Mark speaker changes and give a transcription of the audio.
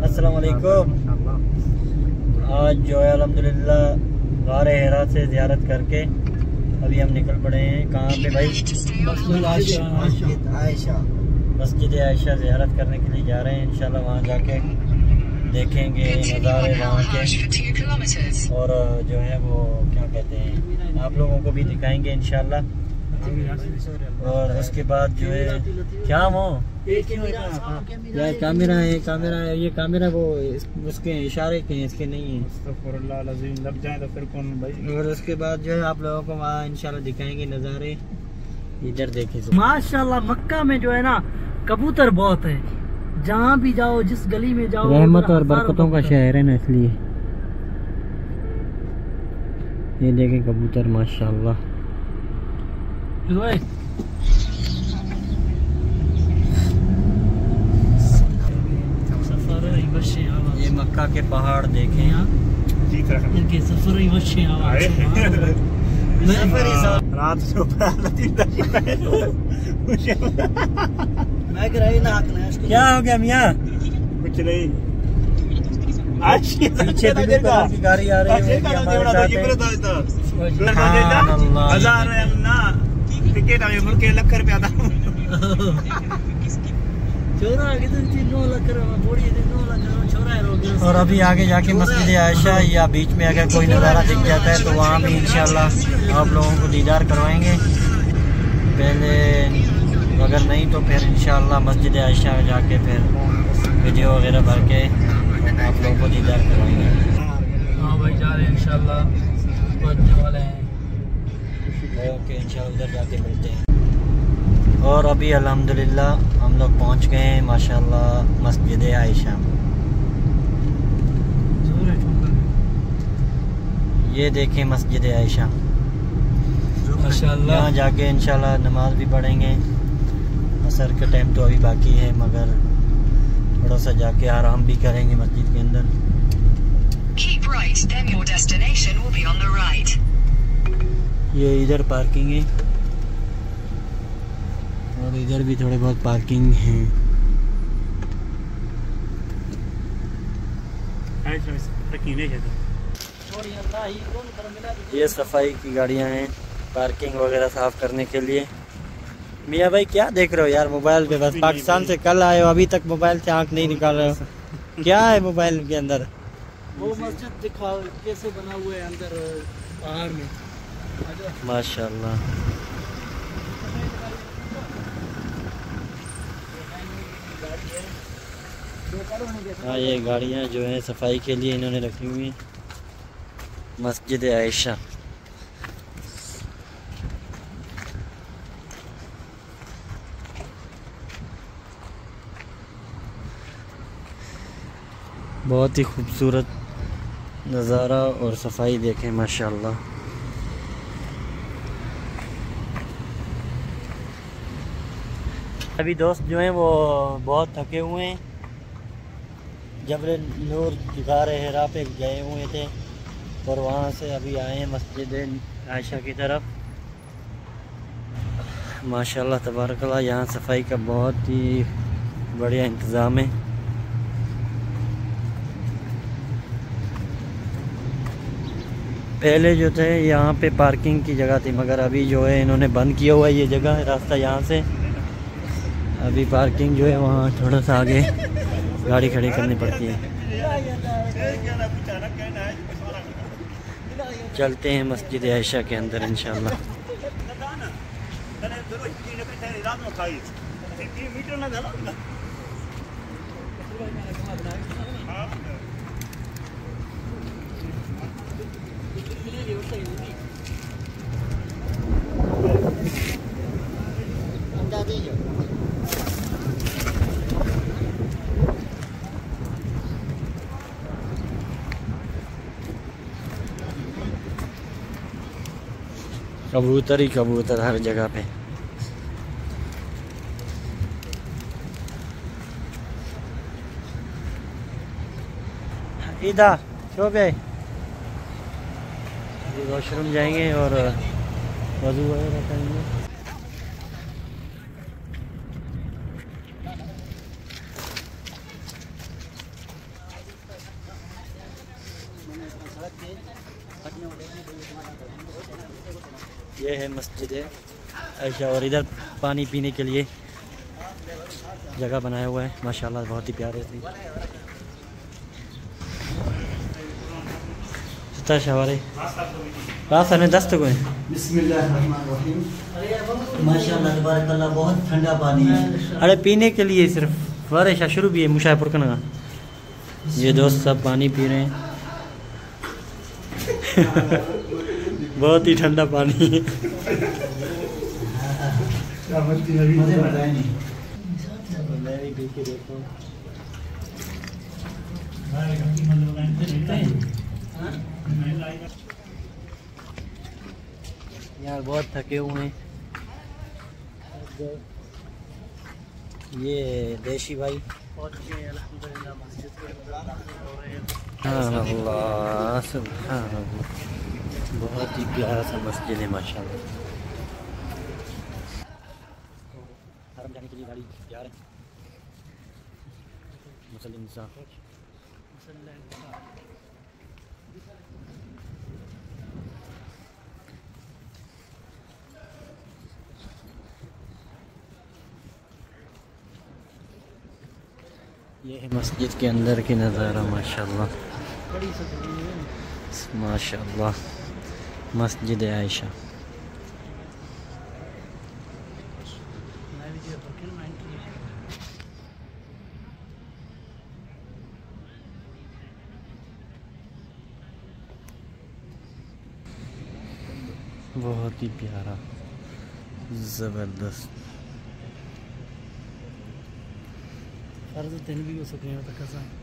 Speaker 1: अस्सलाम वालेकुम। आज जो है अल्हम्दुलिल्लाह गारे हिरा से ज़ियारत करके अभी हम निकल पड़े हैं। कहाँ पे भाई? मस्जिद आयशा ज़ियारत करने के लिए जा रहे हैं। इंशाल्लाह वहाँ जाके देखेंगे नज़ारे वहाँ के, और जो है वो क्या कहते हैं आप लोगों को भी दिखाएंगे इंशाल्लाह। और उसके बाद जो है क्या वो यार कैमरा है ये कैमरा वो उसके इशारे के हैं, इसके नहीं है।
Speaker 2: लग जाए तो फिर कौन भाई।
Speaker 1: और उसके बाद जो है आप लोगों को वहाँ इंशाल्लाह दिखाएंगे नज़ारे। इधर देखिए
Speaker 3: माशाल्लाह मक्का में जो है ना कबूतर बहुत है, जहाँ भी जाओ जिस गली में जाओ
Speaker 1: रहमत और बरकतों का शहर है ना, इसलिए ये देखें कबूतर माशाल्लाह। ये मक्का के पहाड़ देखें यहाँ। क्या हो गया मियाँ?
Speaker 2: कुछ नहीं,
Speaker 1: पीछे ब्लू कलर की गाड़ी आ रही है
Speaker 2: टिकट के लख रुपया था।
Speaker 1: और अभी आगे जाके मस्जिद आयशा या बीच में अगर कोई नज़ारा दिख जाता है तो वहाँ भी इंशाल्लाह आप लोगों को दीदार करवाएंगे पहले, अगर नहीं तो फिर इंशाल्लाह मस्जिद आयशा जाके फिर वीडियो वगैरह भर के आप लोगों को दीदार करवाएंगे।
Speaker 3: हाँ भाई जा रहे हैं इंशाल्लाह, पहुंचने वाले हैं।
Speaker 1: ओके इंशाल्लाह उधर जाके मिलते हैं। और अभी अल्हम्दुलिल्लाह हम लोग पहुंच गए हैं माशाल्लाह मस्जिद आयशा। ये देखें मस्जिद आयशा
Speaker 3: माशाल्लाह।
Speaker 1: यहाँ जाके इंशाल्लाह नमाज भी पढ़ेंगे। असर का टाइम तो अभी बाकी है, मगर थोड़ा सा जाके आराम भी करेंगे मस्जिद के अंदर।
Speaker 4: Keep right, then your destination will be on the right.
Speaker 1: ये इधर पार्किंग है और इधर भी थोड़े बहुत पार्किंग हैं। ये सफाई की गाड़ियां हैं पार्किंग वगैरह साफ करने के लिए। मियाँ भाई क्या देख रहे हो यार मोबाइल पे? बस पाकिस्तान से कल आए हो, अभी तक मोबाइल से आंख नहीं निकाल रहे हो। क्या है मोबाइल के अंदर?
Speaker 3: वो मस्जिद दिखाओ कैसे बना हुआ है अंदर पहाड़ में
Speaker 1: माशाल्लाह। हाँ ये गाड़ियाँ जो हैं सफाई के लिए इन्होंने रखी हुई हैं। मस्जिद आयशा बहुत ही खूबसूरत नज़ारा और सफाई देखें माशाल्लाह। अभी दोस्त जो हैं वो बहुत थके हुए हैं, जबल नूर गारे हिरा पे गए हुए थे और वहाँ से अभी आए हैं मस्जिद आयशा की तरफ। माशाल्लाह तबारकल्लाह यहाँ सफाई का बहुत ही बढ़िया इंतज़ाम है। पहले जो थे यहाँ पे पार्किंग की जगह थी, मगर अभी जो है इन्होंने बंद किया हुआ है ये जगह, रास्ता यहाँ से। अभी पार्किंग जो है वहाँ थोड़ा सा आगे गाड़ी खड़ी करनी पड़ती है। चलते हैं मस्जिद आयशा के अंदर इंशाल्लाह। कबूतर ही कबूतर हर जगह पे। इधर सो गए, वॉशरूम जाएंगे और वज़ू वगैरह करेंगे। ये है मस्जिद आयशा और इधर पानी पीने के लिए जगह बनाया हुआ है माशाल्लाह, बहुत ही प्यारे से। शवारे रास्ता में 10 तक बिस्मिल्लाहिर्रहमानिर्रहीम। माशाल्लाह तबारकल्लाह, बहुत ठंडा पानी है। अरे पीने के लिए सिर्फ बारिश शुरू भी है मुशाहिपुर का। ये दोस्त सब पानी पी रहे हैं। बहुत ही ठंडा पानी है। यार बहुत थके हुए हैं। ये देशी भाई अल्लाह सुभान अल्लाह, बहुत ही प्यारा सा मस्जिद है माशाल्लाह। हरम जाने के लिए गाड़ी तैयार है। मुसल्लिम साहब ये है मस्जिद के अंदर की नज़ारा माशाल्लाह माशाल्लाह। मस्जिद आयशा बहुत ही प्यारा ज़बरदस्त।
Speaker 3: अर्ज़ दिन भी हो सके तो कैसा